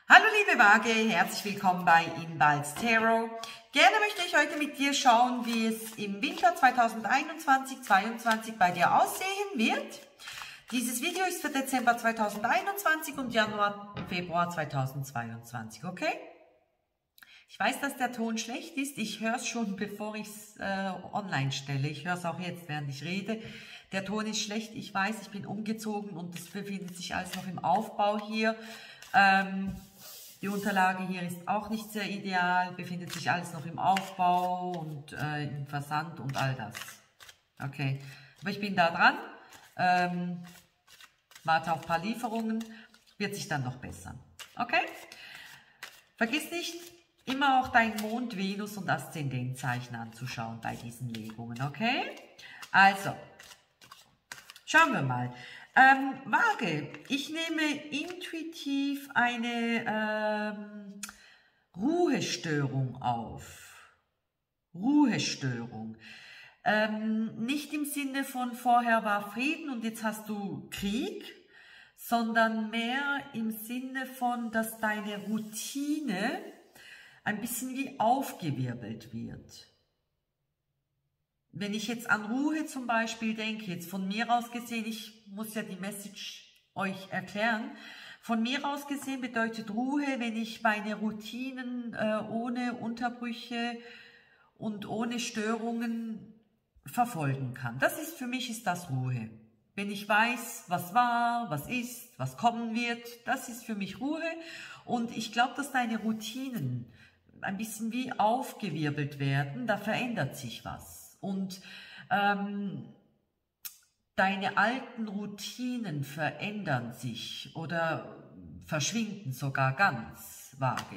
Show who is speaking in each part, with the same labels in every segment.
Speaker 1: Hallo liebe Waage, herzlich willkommen bei Inballs Tarot. Gerne möchte ich heute mit dir schauen, wie es im Winter 2021-22 bei dir aussehen wird. Dieses Video ist für Dezember 2021 und Januar, Februar 2022, okay? Ich weiß, dass der Ton schlecht ist. Ich höre es schon, bevor ich es online stelle. Ich höre es auch jetzt, während ich rede. Der Ton ist schlecht. Ich weiß, ich bin umgezogen und es befindet sich alles noch im Aufbau hier. Die Unterlage hier ist auch nicht sehr ideal. Befindet sich alles noch im Aufbau und im Versand und all das. Okay, aber ich bin da dran. Warte auf ein paar Lieferungen. Wird sich dann noch bessern. Okay? Vergiss nicht, immer auch dein Mond, Venus und Aszendentzeichen anzuschauen bei diesen Legungen, okay? Also, schauen wir mal. Waage, ich nehme intuitiv eine Ruhestörung auf. Ruhestörung. Nicht im Sinne von vorher war Frieden und jetzt hast du Krieg, sondern mehr im Sinne von, dass deine Routine ein bisschen wie aufgewirbelt wird. Wenn ich jetzt an Ruhe zum Beispiel denke, jetzt von mir aus gesehen, ich muss ja die Message euch erklären, von mir aus gesehen bedeutet Ruhe, wenn ich meine Routinen ohne Unterbrüche und ohne Störungen verfolgen kann. Das ist für mich ist das Ruhe. Wenn ich weiß, was war, was ist, was kommen wird, das ist für mich Ruhe. Und ich glaube, dass deine Routinen ein bisschen wie aufgewirbelt werden, da verändert sich was. Und deine alten Routinen verändern sich oder verschwinden sogar ganz, Waage.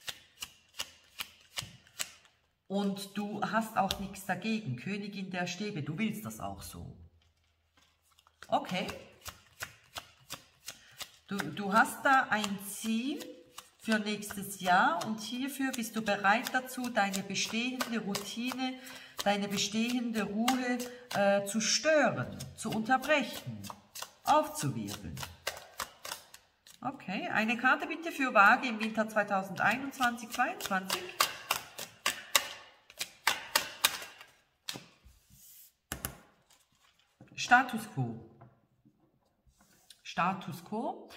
Speaker 1: Und du hast auch nichts dagegen, Königin der Stäbe, du willst das auch so. Okay. Du hast da ein Ziel für nächstes Jahr und hierfür bist du bereit dazu, deine bestehende Routine, deine bestehende Ruhe zu stören, zu unterbrechen, aufzuwirbeln. Okay, eine Karte bitte für Waage im Winter 2021-22. Status Quo. Status Quo.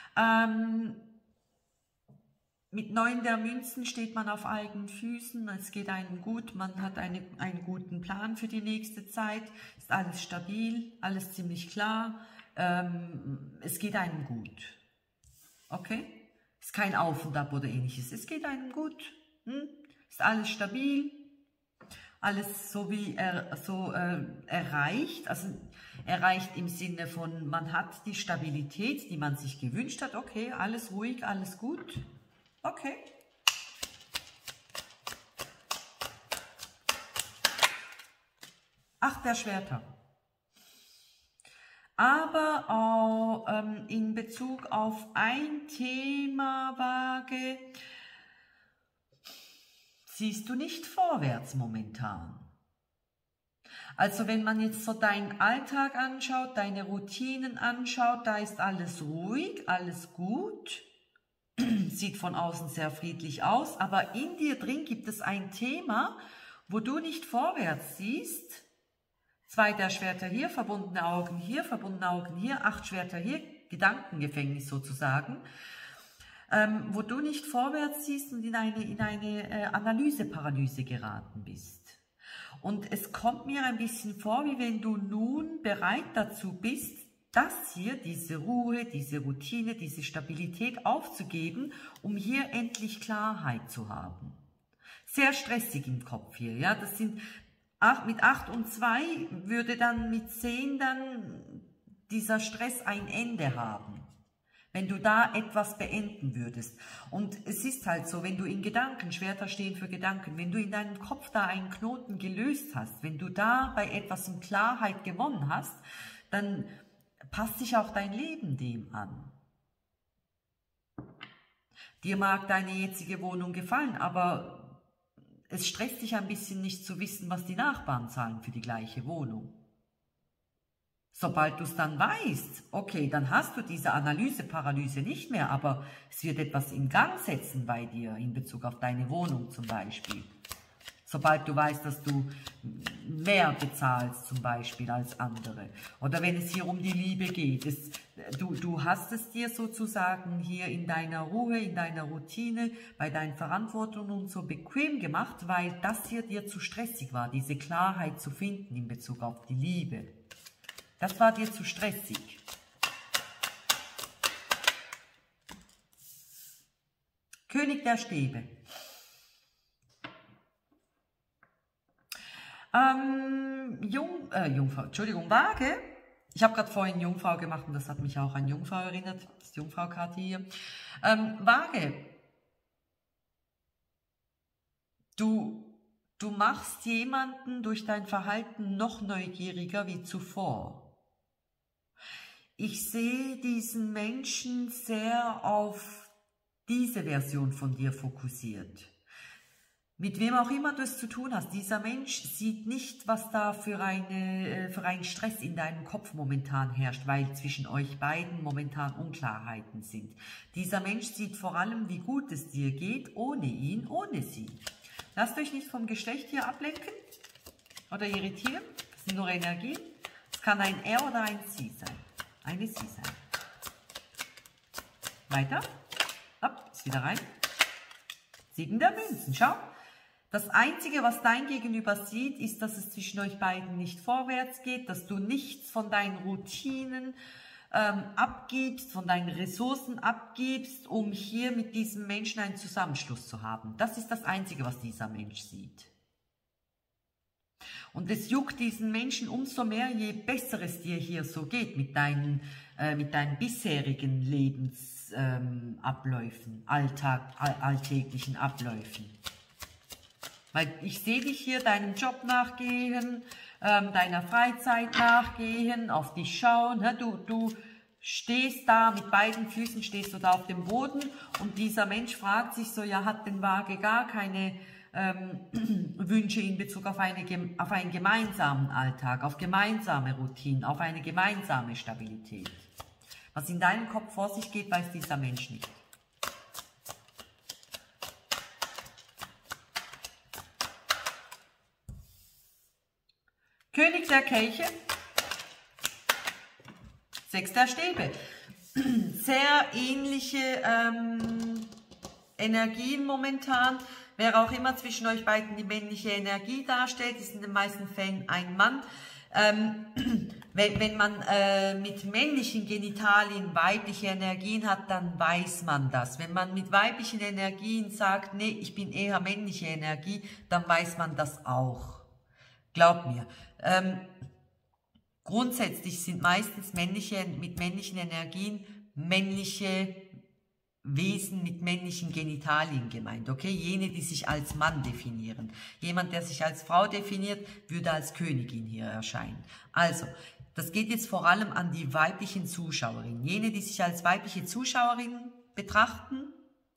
Speaker 1: Mit 9 der Münzen steht man auf eigenen Füßen, es geht einem gut, man hat einen guten Plan für die nächste Zeit, ist alles stabil, alles ziemlich klar, es geht einem gut. Okay? Ist kein Auf und Ab oder ähnliches, es geht einem gut, ist alles stabil, alles so wie erreicht, also erreicht im Sinne von, man hat die Stabilität, die man sich gewünscht hat, okay, alles ruhig, alles gut. Okay. Acht der Schwerter. Aber auch in Bezug auf ein Thema, Waage, siehst du nicht vorwärts momentan. Also wenn man jetzt so deinen Alltag anschaut, deine Routinen anschaut, da ist alles ruhig, alles gut. Sieht von außen sehr friedlich aus, aber in dir drin gibt es ein Thema, wo du nicht vorwärts siehst. 2 der Schwerter hier, verbundene Augen hier, 8 Schwerter hier, Gedankengefängnis sozusagen, wo du nicht vorwärts siehst und in eine Analyseparalyse geraten bist. Und es kommt mir ein bisschen vor, wie wenn du nun bereit dazu bist, das hier, diese Ruhe, diese Routine, diese Stabilität aufzugeben, um hier endlich Klarheit zu haben. Sehr stressig im Kopf hier, ja, das sind, mit 8 und 2 würde dann mit 10 dann dieser Stress ein Ende haben, wenn du da etwas beenden würdest. Und es ist halt so, wenn du in Gedanken, Schwerter stehen für Gedanken, wenn du in deinem Kopf da einen Knoten gelöst hast, wenn du da bei etwas in Klarheit gewonnen hast, dann passt sich auch dein Leben dem an. Dir mag deine jetzige Wohnung gefallen, aber es stresst dich ein bisschen nicht zu wissen, was die Nachbarn zahlen für die gleiche Wohnung. Sobald du es dann weißt, okay, dann hast du diese Analyseparalyse nicht mehr, aber es wird etwas in Gang setzen bei dir in Bezug auf deine Wohnung zum Beispiel. Sobald du weißt, dass du mehr bezahlst zum Beispiel als andere. Oder wenn es hier um die Liebe geht. Du hast es dir sozusagen hier in deiner Ruhe, in deiner Routine, bei deinen Verantwortungen und so bequem gemacht, weil das hier dir zu stressig war, diese Klarheit zu finden in Bezug auf die Liebe. Das war dir zu stressig. König der Stäbe. Jungfrau, Entschuldigung, Waage. Ich habe gerade vorhin Jungfrau gemacht und das hat mich auch an Jungfrau erinnert. Das ist die Jungfrau-Karte hier. Waage. Du machst jemanden durch dein Verhalten noch neugieriger wie zuvor. Ich sehe diesen Menschen sehr auf diese Version von dir fokussiert. Mit wem auch immer du es zu tun hast, dieser Mensch sieht nicht, was da für ein Stress in deinem Kopf momentan herrscht, weil zwischen euch beiden momentan Unklarheiten sind. Dieser Mensch sieht vor allem, wie gut es dir geht, ohne ihn, ohne sie. Lasst euch nicht vom Geschlecht hier ablenken oder irritieren, das sind nur Energien. Es kann ein Er oder ein Sie sein, eine Sie sein. Weiter, ab, ist wieder rein. 7 der Münzen, schau. Das Einzige, was dein Gegenüber sieht, ist, dass es zwischen euch beiden nicht vorwärts geht, dass du nichts von deinen Routinen abgibst, von deinen Ressourcen abgibst, um hier mit diesem Menschen einen Zusammenschluss zu haben. Das ist das Einzige, was dieser Mensch sieht. Und es juckt diesen Menschen umso mehr, je besser es dir hier so geht mit deinen bisherigen Lebensabläufen, alltäglichen Abläufen. Weil ich sehe dich hier deinem Job nachgehen, deiner Freizeit nachgehen, auf dich schauen. Ne? Du stehst da, mit beiden Füßen stehst du da auf dem Boden und dieser Mensch fragt sich so, ja, hat denn Waage gar keine Wünsche in Bezug auf einen gemeinsamen Alltag, auf gemeinsame Routinen, auf eine gemeinsame Stabilität. Was in deinem Kopf vor sich geht, weiß dieser Mensch nicht. König der Kelche, 6 der Stäbe. Sehr ähnliche Energien momentan. Wer auch immer zwischen euch beiden die männliche Energie darstellt, ist in den meisten Fällen ein Mann. Wenn man mit männlichen Genitalien weibliche Energien hat, dann weiß man das. Wenn man mit weiblichen Energien sagt, nee, ich bin eher männliche Energie, dann weiß man das auch. Glaub mir. Grundsätzlich sind meistens mit männlichen Energien männliche Wesen mit männlichen Genitalien gemeint, okay? Jene, die sich als Mann definieren. Jemand, der sich als Frau definiert, würde als Königin hier erscheinen. Also, das geht jetzt vor allem an die weiblichen Zuschauerinnen. Jene, die sich als weibliche Zuschauerinnen betrachten,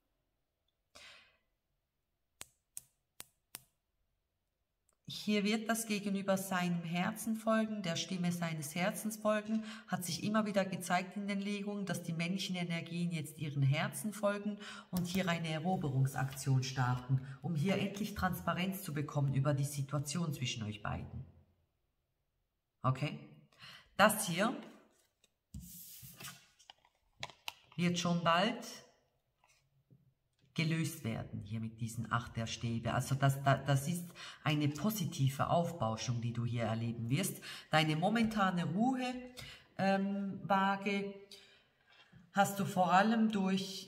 Speaker 1: hier wird das Gegenüber seinem Herzen folgen, der Stimme seines Herzens folgen, hat sich immer wieder gezeigt in den Legungen, dass die männlichen Energien jetzt ihren Herzen folgen und hier eine Eroberungsaktion starten, um hier endlich Transparenz zu bekommen über die Situation zwischen euch beiden. Okay? Das hier wird schon bald gelöst werden, hier mit diesen 8 der Stäbe. Also das ist eine positive Aufbauschung, die du hier erleben wirst. Deine momentane Ruhe, Waage, hast du vor allem durch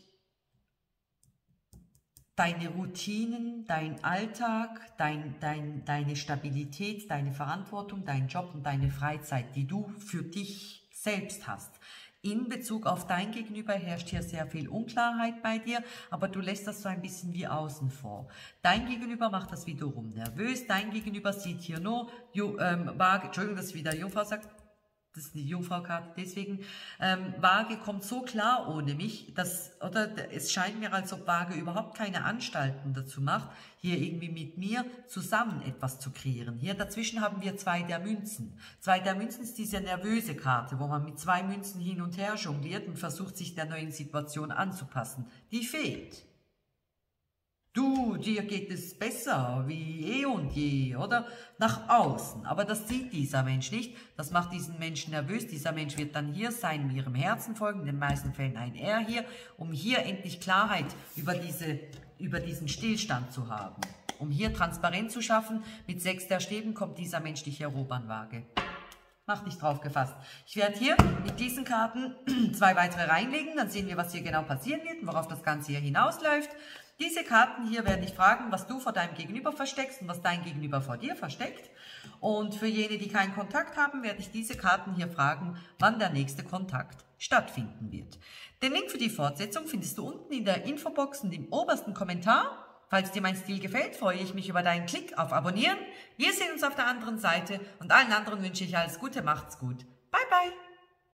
Speaker 1: deine Routinen, dein Alltag, deine Stabilität, deine Verantwortung, dein Job und deine Freizeit, die du für dich selbst hast. In Bezug auf dein Gegenüber herrscht hier sehr viel Unklarheit bei dir, aber du lässt das so ein bisschen wie außen vor. Dein Gegenüber macht das wiederum nervös, dein Gegenüber sieht hier nur, Entschuldigung, dass ich wieder Jungfrau sage, Das ist die Jungfrau-Karte. Deswegen, Waage kommt so klar ohne mich, es scheint mir, als ob Waage überhaupt keine Anstalten dazu macht, hier irgendwie mit mir zusammen etwas zu kreieren. Hier dazwischen haben wir 2 der Münzen. 2 der Münzen ist diese nervöse Karte, wo man mit 2 Münzen hin und her jongliert und versucht, sich der neuen Situation anzupassen. Die fehlt. Du, dir geht es besser wie eh und je, oder? Nach außen. Aber das sieht dieser Mensch nicht. Das macht diesen Menschen nervös. Dieser Mensch wird dann hier sein, ihrem Herzen folgen, in den meisten Fällen ein Er hier, um hier endlich Klarheit über diesen Stillstand zu haben. Um hier Transparenz zu schaffen. Mit 6 der Stäben kommt dieser Mensch dich erobern, Waage. Mach dich drauf gefasst. Ich werde hier mit diesen Karten 2 weitere reinlegen. Dann sehen wir, was hier genau passieren wird und worauf das Ganze hier hinausläuft. Diese Karten hier werde ich fragen, was du vor deinem Gegenüber versteckst und was dein Gegenüber vor dir versteckt. Und für jene, die keinen Kontakt haben, werde ich diese Karten hier fragen, wann der nächste Kontakt stattfinden wird. Den Link für die Fortsetzung findest du unten in der Infobox und im obersten Kommentar. Falls dir mein Stil gefällt, freue ich mich über deinen Klick auf Abonnieren. Wir sehen uns auf der anderen Seite und allen anderen wünsche ich alles Gute, macht's gut. Bye, bye.